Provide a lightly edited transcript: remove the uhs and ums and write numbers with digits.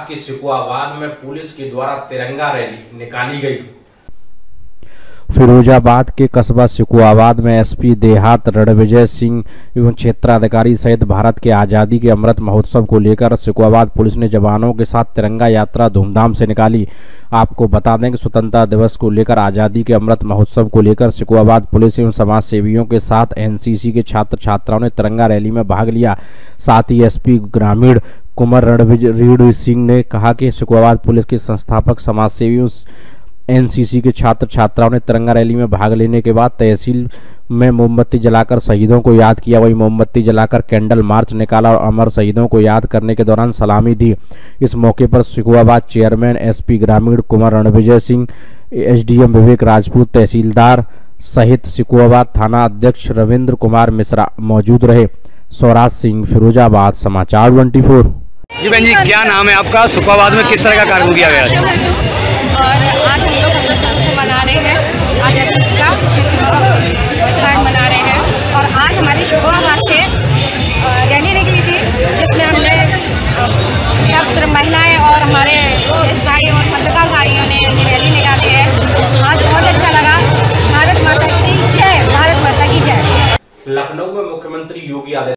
के सिकुआबाद में पुलिस के द्वारा तिरंगा रैली निकाली गई। फिरोजाबाद के कस्बा सिकुआबाद में एसपी देहात रणविजय सिंह एवं क्षेत्राधिकारी सहित भारत के आज़ादी के अमृत महोत्सव को लेकर सिकुआबाद पुलिस ने जवानों के साथ तिरंगा यात्रा धूमधाम से निकाली। आपको बता दें कि स्वतंत्रता दिवस को लेकर आज़ादी के अमृत महोत्सव को लेकर सिकुआबाद पुलिस एवं समाज सेवियों के साथ एनसीसी के छात्र छात्राओं ने तिरंगा रैली में भाग लिया। साथ ही एसपी ग्रामीण कुमार रणवीर सिंह ने कहा कि सिकुआबाद पुलिस के संस्थापक समाज सेवियों एनसीसी के छात्र छात्राओं ने तिरंगा रैली में भाग लेने के बाद तहसील में मोमबत्ती जलाकर शहीदों को याद किया। वहीं मोमबत्ती जलाकर कैंडल मार्च निकाला और अमर शहीदों को याद करने के दौरान सलामी दी। इस मौके पर सिकुआबाद चेयरमैन एसपी ग्रामीण कुमार रणविजय सिंह, एसडीएम विवेक राजपूत, तहसीलदार सहित सिकुआबाद थाना अध्यक्ष रविंद्र कुमार मिश्रा मौजूद रहे। स्वराज सिंह, फिरोजाबाद, समाचार 24। जी बहन जी, क्या नाम है आपका? सिकुआबाद में किस तरह का कार्यक्रम किया गया है? और आज हम लोग 15 साल से मना रहे हैं आज़ादी का वर्षगांठ मना रहे हैं। और आज हमारी सिकुआबाद से रैली निकली थी जिसमें हमने सब महिलाएं और हमारे देश भाई और पत्रकार भाइयों ने रैली निकाली है। आज बहुत अच्छा लगा। भारत माता की जय, भारत माता की जय। लखनऊ में मुख्यमंत्री योगी आदित्यनाथ